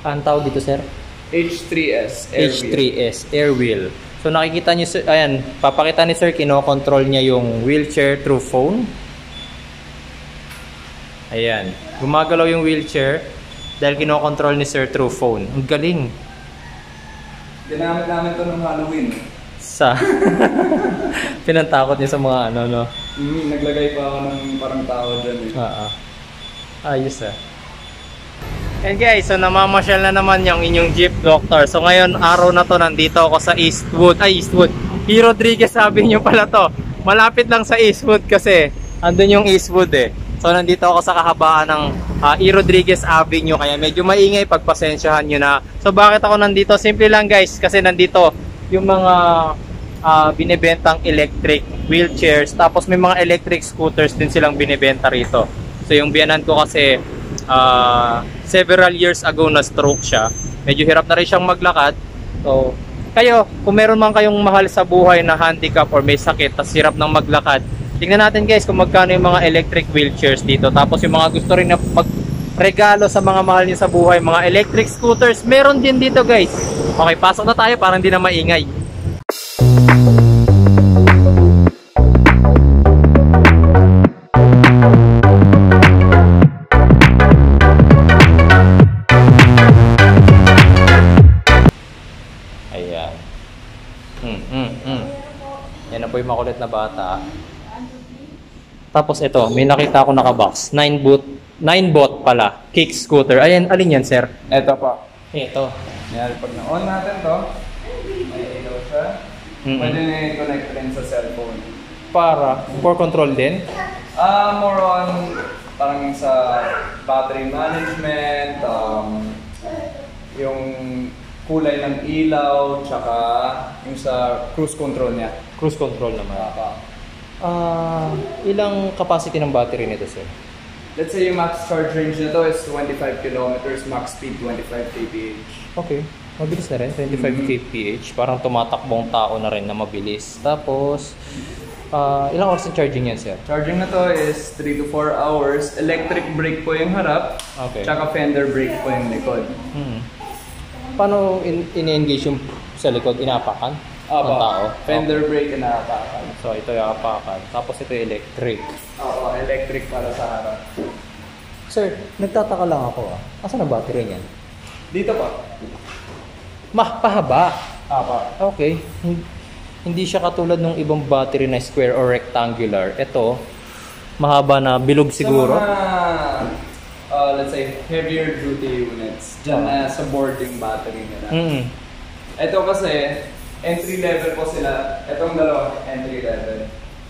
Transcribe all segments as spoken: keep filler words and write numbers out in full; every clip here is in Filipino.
Ang tawag dito, sir? H three S air H three S air wheel. So nakikita niyo, sir, ayan, papakita ni sir, kino-control niya yung wheelchair through phone. Ayan, gumagalaw yung wheelchair dahil kino-control ni sir through phone. Ang galing. Ginamit namin ito nung Halloween. Sa pinantakot niya sa mga ano, no? Mm, naglagay pa ako ng parang tao dyan eh. Oo. Ayos ah. And guys, so namamasyal na naman yung inyong Jeep Doctor. So ngayon, araw na to, nandito ako sa Eastwood. Ay, Eastwood. E. Rodriguez sabi nyo pala to. Malapit lang sa Eastwood kasi andun yung Eastwood eh. So nandito ako sa kahabaan ng uh, E. Rodriguez Avenue. Kaya medyo maingay, pagpasensyahan nyo na. So bakit ako nandito? Simple lang guys, kasi nandito yung mga uh, binibentang electric wheelchairs. Tapos may mga electric scooters din silang binibenta rito. So yung biyanan ko kasi Uh, several years ago na stroke siya. Medyo hirap na rin siyang maglakad. So, kayo, kung meron man kayong mahal sa buhay na handicap or may sakit, tas hirap nang maglakad, tingnan natin guys kung magkano yung mga electric wheelchairs dito. Tapos yung mga gusto rin na magregalo sa mga mahal niyo sa buhay, mga electric scooters, meron din dito guys. Okay, pasok na tayo para hindi na maingay. Yung makulit na bata. Tapos ito, may nakita ako naka-box. nine boot, nine bot pala. Kick scooter. Ayan, alin yan, sir? Ito pa. Ito. Yan, pag na-on natin to, may ilaw siya. Mm-hmm. Pwede na i-connect rin sa cellphone. Para? For control din? Ah, uh, more on parang sa battery management, um, yung kulay ng ilaw, tsaka yung sa cruise control niya. Cruise control naman. Ah, uh, ilang capacity ng battery nito, sir? Let's say yung max charge range nito is twenty-five kilometers, max speed twenty-five kilometers per hour. Okay. Mabilis na rin, twenty-five kilometers per hour. Parang tumatakbong tao na rin na mabilis. Tapos, uh, ilang oras ng charging yan, sir? Charging na to is three to four hours. Electric brake po yung harap. Okay. Tsaka fender brake po yung likod. Hmm. Paano in-engage yung sa likod? Inaapakan? Opo. Ng tao? Fender brake inaapakan. So, ito yung apakan. Tapos ito yung electric. Oo, electric para sa harap. Sir, nagtataka lang ako ah. Asan ang battery niyan? Dito pa. Mah, pahaba. Apa. Okay. Hindi siya katulad ng ibang battery na square or rectangular. Ito, mahaba na bilog siguro. Sa mga, uh, let's say, heavier duty units, dyan na sa boarding battery nila. Mm-hmm. Ito kasi, entry level po sila. Itong dalawa, entry level.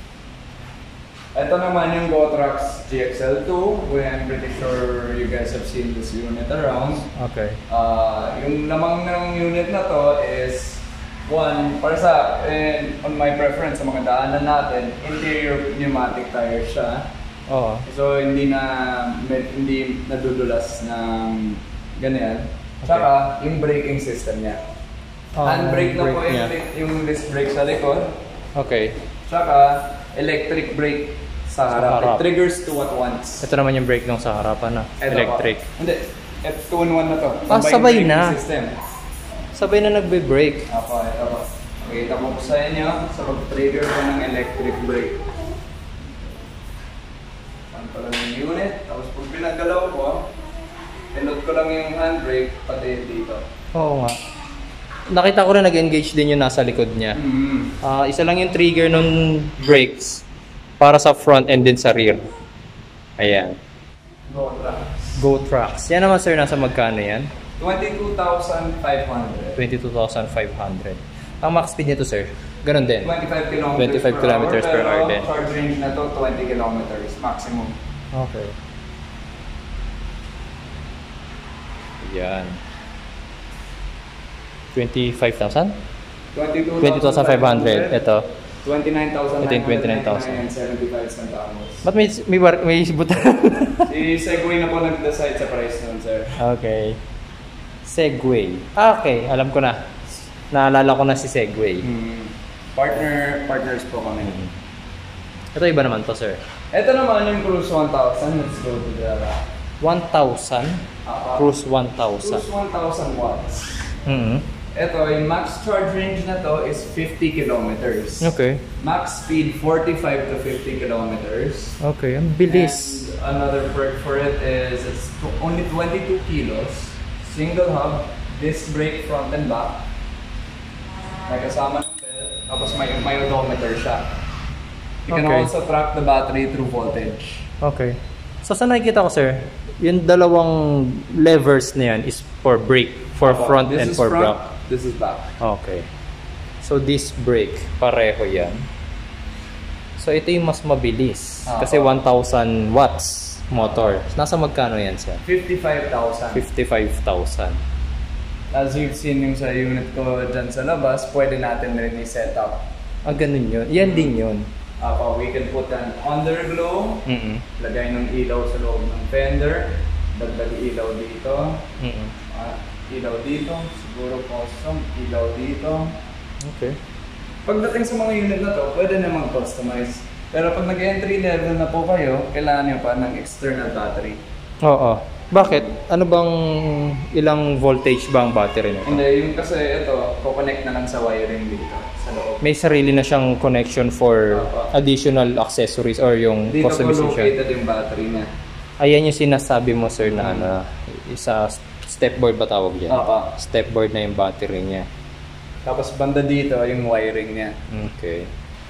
Ito naman yung GoTrax G X L two. I'm pretty sure you guys have seen this unit around. Okay. Uh, yung lamang ng unit na to is one, para sa, and on my preference sa mga daanan natin, interior pneumatic tires siya. Oo. So hindi na med, hindi nadudulas ng ganyan. Tsaka yung braking system niya. Oh, handbrake na brake po yung, niya. yung disc brake sa likod. Okay. Tsaka electric brake sa harap. Sa harap. It triggers two at once. Ito naman yung brake nung sa harapan na. Ito Electric. Pa. Hindi. Ito two in one na to. Ah, sabay braking na. System. Sabay na nagbe-brake. Apo, ito po. Makita ko po sa inyo sa pag-trigger ko ng electric brake. Saan pa lang yung unit. Tapos pag pinagalaw ko, pinod ko lang yung handbrake pati dito. Oo nga. Nakita ko rin nag-engage din yung nasa likod niya. Mm-hmm. Uh, isa lang yung trigger ng brakes para sa front and din sa rear. Ayan. GoTrax. GoTrax. Yan naman sir, nasa magkano yan? twenty-two thousand five hundred. twenty-two thousand five hundred. Ang max speed nito sir? Ganun din? twenty-five kilometers, twenty-five kilometers per hour din. Charge range na to twenty kilometers maximum. Okay. Yan. twenty-five thousand? twenty thousand five hundred. Ito. twenty-nine thousand Ito yung twenty-nine thousand. seventy-five centavos. Ba't may, may, bar, may buta? Si Segway na po nag-decide sa price nun, sir. Okay. Segway. Ah, okay. Alam ko na. Naalala ko na si Segway. Hmm. Partner, partners po kami. Ito iba naman to, sir. Ito naman yung Cruise one thousand. Let's go to the one thousand. Uh, Cruise one thousand. Cruise one thousand watts. Mm-hmm. Ito, yung max charge range na to is fifty kilometers. Okay. Max speed forty-five to fifty kilometers. Okay, ang bilis. And another perk for it is it's t- only twenty-two kilos. Single hub, disc brake front and back. May kasama ng belt. Tapos may, may odometer siya. You can Okay. also track the battery through voltage. Okay. So sa nakikita ko sir, yung dalawang levers na yan is for brake, for Opo, front this and is for front, back. This is back. Okay. So this brake, pareho yan. So ito yung mas mabilis. Ah, Kasi oh. one thousand watts motor. Nasa magkano yan sir? fifty-five thousand. fifty-five thousand. As you've seen yung sa unit ko dyan sa labas, pwede natin rin i-set up. Ah, ganun yun. Yan din yun. Ako, we can put an underglow, Mm-mm. lagay ng ilaw sa loob ng fender, dagdag ilaw dito, Mm-mm. ah, ilaw dito, siguro custom, ilaw dito. Okay. Pagdating sa mga unit na to, pwede namang customize. Pero pag nag-entry level na po kayo, kailangan nyo pa ng external battery. Oo. Bakit? Ano bang ilang voltage ba ang battery nito? Hindi, yung kasi ito, kukonect na lang sa wiring dito, sa loob. May sarili na siyang connection for Opo. additional accessories or yung Dito po customization. located yung battery niya. Ayan yung sinasabi mo sir na ano, isa stepboard ba tawag yan? Opo. Stepboard na yung battery niya. Tapos banda dito, yung wiring niya. Okay.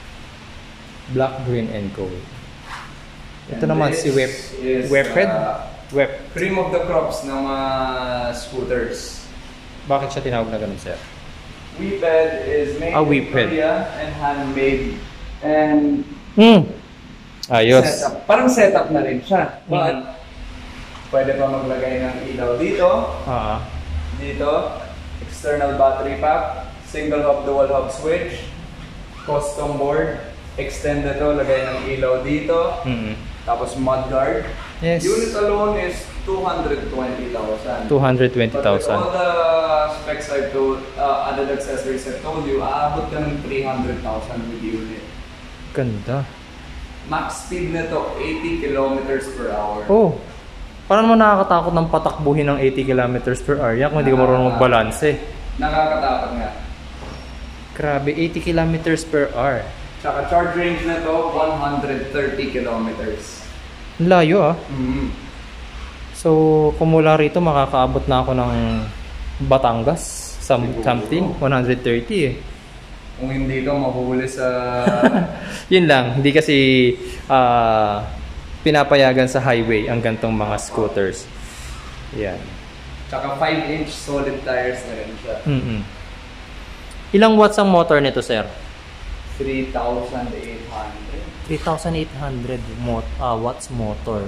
Black, green, and gold. Ito And naman this si Web. is, Webhead? uh, Web. Cream of the crops ng mga scooters. Bakit siya tinawag na ganun sir? Webhead is made Ah, in Webhead. Korea and handmade. And Hmm. Ayos. setup. Parang setup na rin siya. But, Mhm. pwede pa maglagay ng ilaw dito, Ah. dito, external battery pack, single hub, dual hub switch, custom board, extend ito, lagay ng ilaw dito, Mm-mm. tapos mudguard. Yes. Unit alone is two hundred twenty thousand. two hundred twenty But with thousand. all the specs I've told, uh, added accessories I've told you, aabot ka ng three hundred thousand with the unit. Ganda. Max speed nito, eighty kilometers per hour. Oh. Parang mo nakakatakot ng patakbuhin ng eighty kilometers per hour. Yan kung hindi ka marunong mag-balance eh. Nakakatakot nga. Grabe, eighty kilometers per hour. Tsaka charge range na to, one hundred thirty kilometers. Ang layo ah. Mm-hmm. So, kung mula rito, makakaabot na ako ng Batangas. Some, Siguro. something. one hundred thirty eh. Kung hindi ka mahuhuli sa... Yun lang. Hindi kasi ah, pinapayagan sa highway ang gantong mga scooters. Yan. Tsaka five inch solid tires na rin siya. Mm-mm. Ilang watts ang motor nito, sir? three thousand eight hundred. three thousand eight hundred mot ah, watts motor.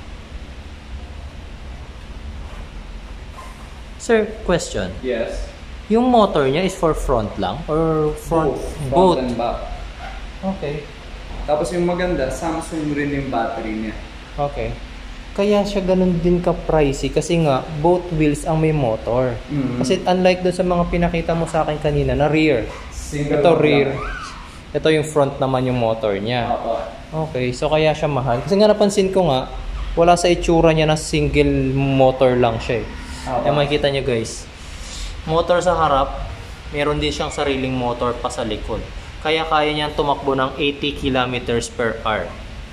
Sir, question. Yes. Yung motor niya is for front lang or front Front both? and back. Okay. Tapos yung maganda, Samsung rin yung battery niya. Okay. Kaya siya ganun din ka-pricey kasi nga both wheels ang may motor. Mhm. Kasi unlike doon sa mga pinakita mo sa akin kanina na rear. Single Ito lock rear. lang. Ito yung front naman yung motor niya. Opo. Okay, so kaya siya mahal. Kasi nga napansin ko nga, wala sa itsura niya na single motor lang siya eh. Opo. Kaya makikita nyo guys, motor sa harap, meron din siyang sariling motor pa sa likod. Kaya kaya niyang tumakbo ng eighty kilometers per hour.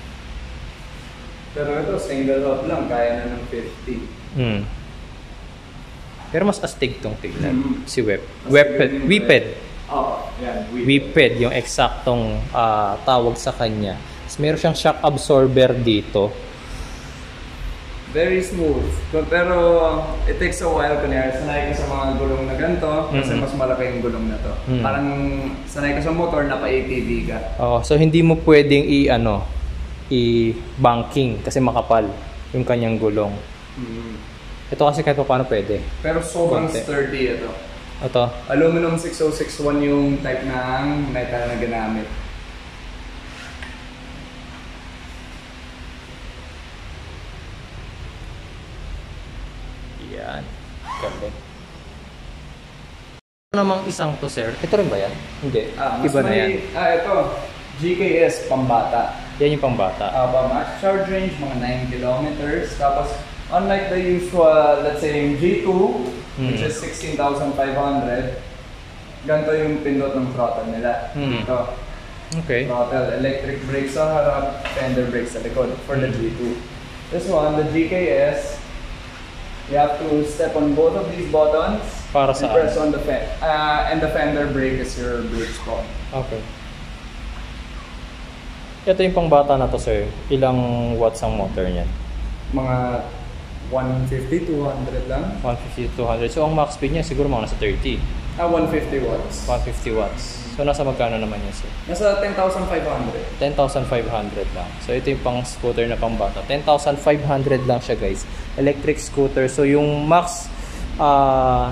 Pero ito, single hub lang, kaya na ng fifty. Hmm. Pero mas astig tong tignan. Mhm. Si Web. Mas Webped. ganun yung Weped. Oo, yan. Weped, yung eksaktong ah, tawag sa kanya. Tapos meron siyang shock absorber dito. Very smooth. Pero it takes a while kunyari. Sanay ka sa mga gulong na ganito kasi Mhm. mas malaki yung gulong na to. Mhm. Parang sanay ka sa motor na pa-A T V ka. Oh, so hindi mo pwedeng i ano, i-banking kasi makapal yung kanyang gulong. Mhm. Ito kasi kahit pa paano pwede. Pero sobrang Konti. sturdy ito. Ito. Aluminum six oh six one yung type ng metal na ginamit. Yan. Galing. Ito namang isang to, sir. Ito rin ba yan? Hindi. Ah, mas Iba na may- yan. Ah, ito. G K S pambata. Yan yung pangbata. Uh, max charge range, mga nine kilometers. Tapos, Unlike the usual, let's say, G two, Mm. which is sixteen thousand five hundred, ganito yung pindot ng throttle nila. Mm. Ito, Okay. throttle, electric brake sa harap, fender brake sa likod for the G two. This one, the G K S, you have to step on both of these buttons Para and saan? press on the fen uh, and the fender brake is your brake spot. Okay. Ito yung pangbata na to, sir. Ilang watts ang motor niyan? Mga one fifty, two hundred lang. one fifty to two hundred. So, ang max speed niya siguro mga nasa thirty. Ah, one fifty watts. one fifty watts. So, nasa magkano naman yan, sir? Nasa ten thousand five hundred. ten thousand five hundred lang. So, ito yung pang scooter na pang bata. ten thousand five hundred lang siya, guys. Electric scooter. So, yung max ah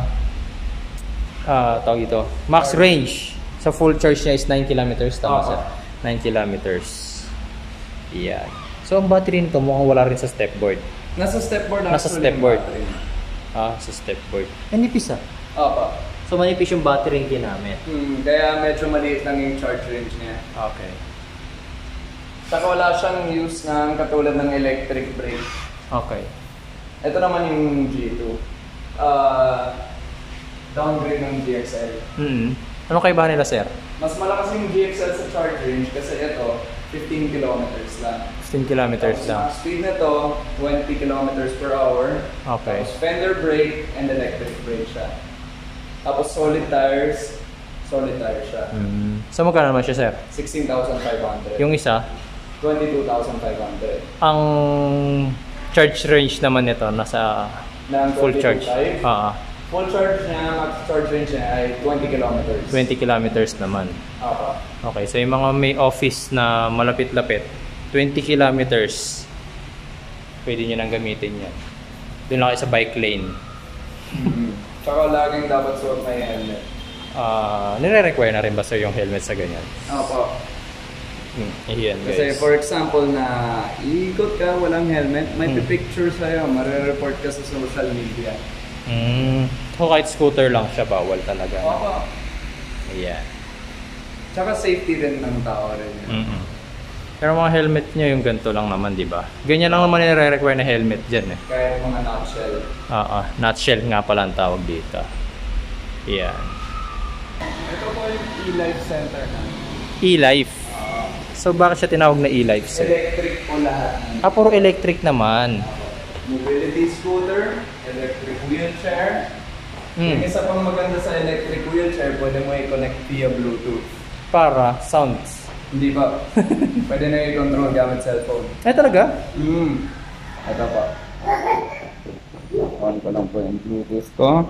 ah tawag ito, max range sa full charge niya is nine kilometers. Tama, Oo. sir? nine kilometers. Yeah. So, ang battery nito mukhang wala rin sa stepboard. Nasa stepboard Nasa actually stepboard. yung battery. Ah, sa stepboard. Manipis ah. Opo. So, manipis yung battery yung ginamit. Hmm, kaya medyo maliit lang yung charge range niya. Okay. Saka wala siyang use ng katulad ng electric brake. Okay. Ito naman yung G two. Uh, downgrade ng G X L. Mm-hmm. Ano kaibahan nila, sir? Mas malakas yung G X L sa charge range kasi ito, fifteen kilometers lang. fifteen kilometers Tapos lang. ang speed nito, twenty kilometers per hour. Okay. Tapos fender brake and electric brake siya. Tapos solid tires, solid tires siya. Mm. So, magkano naman siya, sir? sixteen thousand five hundred. Yung isa, twenty-two thousand five hundred. ang charge range naman nito nasa Ng full charge. twenty-two point five. Ah, Full charge niya, max charge range niya ay twenty kilometers. twenty kilometers naman. Apa. Okay, so yung mga may office na malapit-lapit, twenty kilometers, pwede nyo nang gamitin yan. Doon lang kayo sa bike lane. Mm-hmm. Tsaka laging dapat suot may helmet. Ah, nire-require na rin ba, sir, yung helmet sa ganyan? Opo. Hmm, ayan, Kasi guys. for example na iikot ka, walang helmet, may Hmm. picture sa'yo, marireport ka sa social media. Mm. So, kahit scooter lang siya, bawal talaga. Opo. Ayan. Tsaka safety rin ng tao rin. yun. Mm-mm. Pero mga helmet nyo yung ganito lang naman, di ba? Ganyan lang naman nire-require na helmet dyan eh. Kaya yung mga nutshell. Ah, ah, nutshell nga pala ang tawag dito. Ayan. Ito po yung e-life center na. E-Life. So, bakit siya tinawag na E-Life, sir? Electric po lahat. Ah, puro electric naman. Mobility scooter, electric wheelchair. Mm. Yung isa pang maganda sa electric wheelchair, pwede mo i-connect via Bluetooth. Para sounds. Hindi ba? Pwede na i-control gamit cellphone. Eh, talaga? Hmm. Ito pa. On ko lang po yung Bluetooth ko.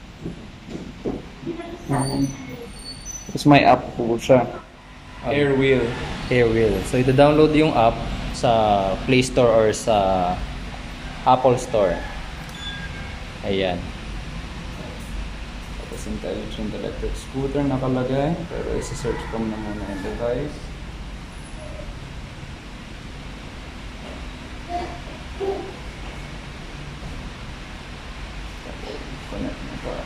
Hmm. Tapos may app po siya. Airwheel. Airwheel. So, ito-download yung app sa Play Store or sa Apple Store. Ayan. Tapos intelligent electric scooter nakalagay. Pero isa-search ko na muna yung device. Connect na pa.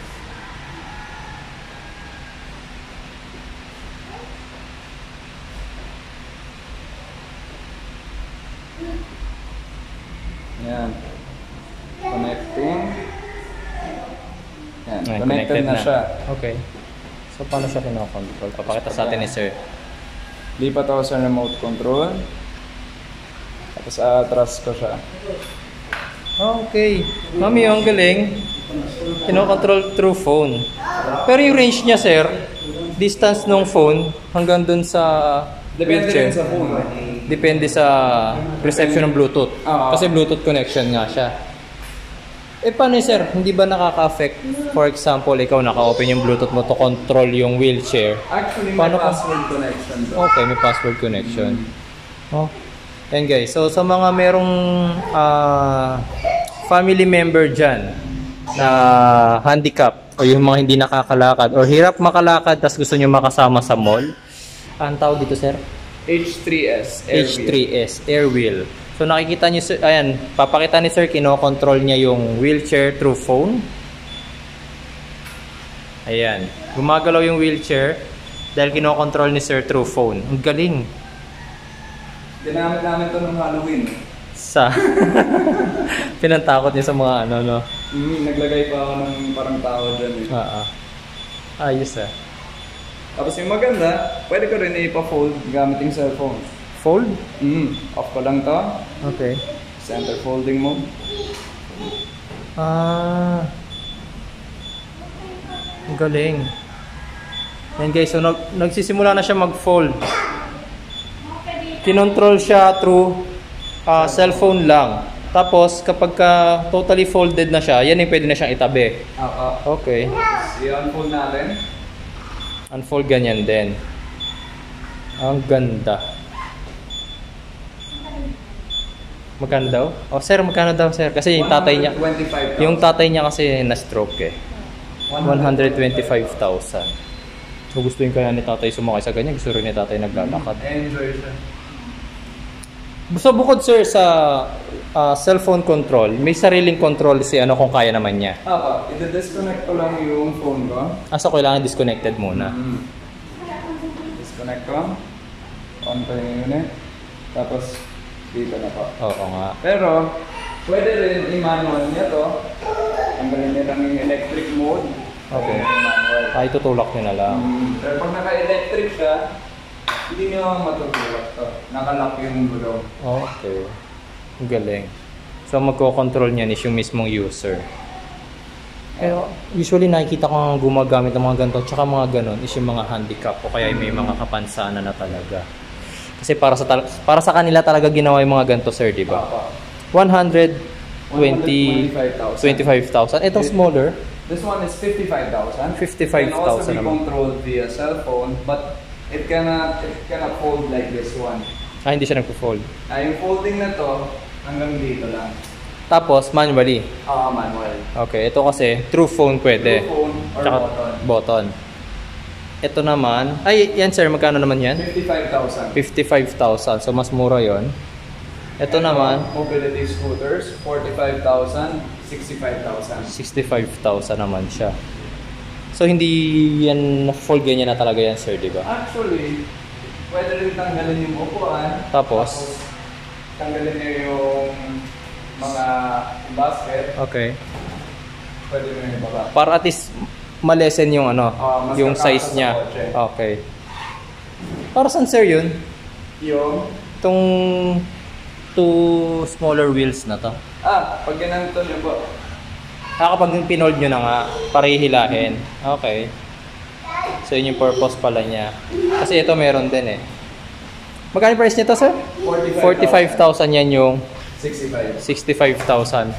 Yan. Connecting. Yan. Ayan, Connected, na, siya. Okay. So, paano siya kinokontrol? Papakita sa atin ni sir. Lipat ako sa remote control. Tapos atras ko siya. Okay. Mami, ang galing. Kinokontrol through phone. Pero yung range niya, sir, distance ng phone hanggang dun sa Depende wheelchair. rin sa phone. Depende sa reception ng Bluetooth. Oo. Kasi Bluetooth connection nga siya. Eh paano, sir? Hindi ba nakaka-affect? For example, ikaw naka-open yung Bluetooth mo to control yung wheelchair. Actually, may Paano kung- password connection to. Okay, may password connection. Oh. And guys, so sa mga merong ah, family member dyan na handicap o yung mga hindi nakakalakad or hirap makalakad tas gusto nyo makasama sa mall, ang tawag dito, sir? H three S. H three S, Airwheel. So nakikita nyo, sir, ayan, papakita ni sir, kinokontrol niya yung wheelchair through phone. Ayan, gumagalaw yung wheelchair dahil kinokontrol ni sir through phone. Ang galing. Ginamit namin to nung Halloween. Sa pinantakot niya sa mga ano, no? Mm, naglagay pa ako ng parang tao dyan eh. Oo. Ayos ah. Tapos yung maganda, pwede ko rin ipa-fold gamit yung cellphone. Fold? Mm, off ko lang to. Okay. Center folding mode. Ah. Ang galing. Yan guys, so nag nagsisimula na siya mag-fold. Kinontrol siya through uh, cellphone lang. Tapos kapag ka totally folded na siya, yan yung pwede na siyang itabi. Oo. Okay. I-unfold natin. Unfold ganyan din. Ang ganda. Magkano daw? Oh sir, magkano daw sir? Kasi yung tatay niya, one hundred twenty-five thousand. yung tatay niya kasi na-stroke eh. one hundred twenty-five thousand. So gusto yung kaya ni tatay sumakay sa ganyan, gusto rin ni tatay naglalakad. Enjoy siya. So bukod sir sa uh, cellphone control, may sariling control si ano kung kaya naman niya. Oo, i-disconnect ko lang yung phone ko. Ah, so kailangan disconnected muna. Mm. Disconnect ko. On ko yung unit. Tapos, dito na po. Oo nga. Pero, pwede rin i-manual niya to. Tanggalin niya lang yung electric mode. Okay. Manual. Ah, itutulak nyo na lang. Mm. Pero pag naka-electric siya, hindi niyo matutulak to. Nakalock yung gulong. Okay. Ang galing. So magko-control niyan is yung mismong user. Pero usually nakikita ko nga gumagamit ng mga ganito tsaka mga ganon is yung mga handicap o kaya may mga kapansanan na talaga. Kasi para sa para sa kanila talaga ginawa yung mga ganito sir, di ba? one hundred twenty-five thousand. Itong smaller, This one is fifty-five thousand. fifty-five thousand Can also be naman. controlled via cell phone, but it cannot it cannot fold like this one. Ah, hindi siya nagpo-fold. Ah, yung folding na to hanggang dito lang. Tapos manually. Ah, manual. Okay, ito kasi through phone pwede. Through phone or Tsaka button. button. Ito naman, ay yan sir, magkano naman yan? fifty-five thousand. fifty-five thousand, so mas mura yon. Ito naman, Mobility scooters, forty-five thousand, sixty-five thousand. sixty-five thousand naman siya. So hindi yan fold ganyan na talaga yan sir, di ba? Actually, pwede rin tanggalin yung upuan. Tapos, tanggalin niyo yung mga basket. okay. Pwede rin yung baba. Para at least malesen yung ano, Ah, mas yung kakasa size sa niya. kotse. Okay. Para saan sir yun? Yung Itong two smaller wheels na to. Ah, pag ganito nyo po. Ah, kapag pinold nyo na nga, parihilahin. Okay. So, yun yung purpose pala niya. Kasi ito meron din eh. Magkano price nito, sir? forty-five thousand yan yung sixty-five. sixty-five thousand.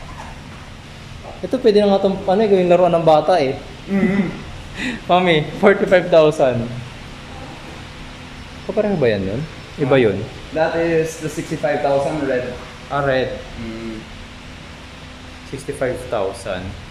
Ito pwede na nga itong ano, eh, gawing laruan ng bata eh. Mm-hmm. Mami, forty-five thousand. Kapareho ba yan yun? Iba yun? That is the sixty-five thousand red. Ah, red. Mm. sixty-five thousand.